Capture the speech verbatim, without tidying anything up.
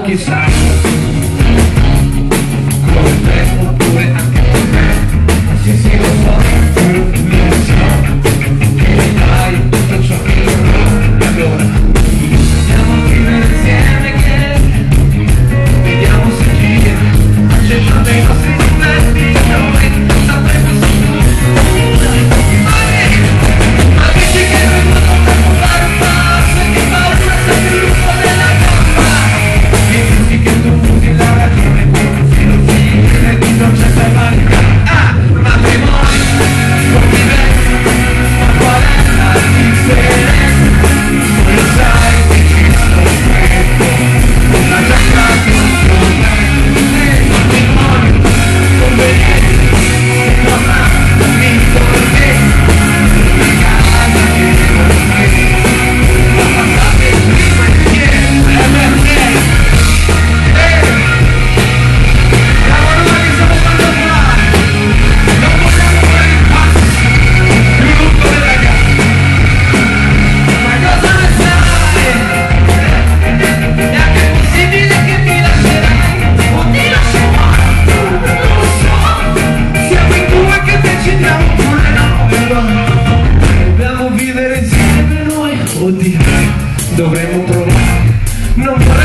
chissà come te oppure anche con me. Sì sì lo so, tu lo so, che mi dai tutto ciò che io non ho. Allora andiamo a vivere insieme, che vediamo se gira accettando i nostri difetti. Noi sapremo dovremmo provare, non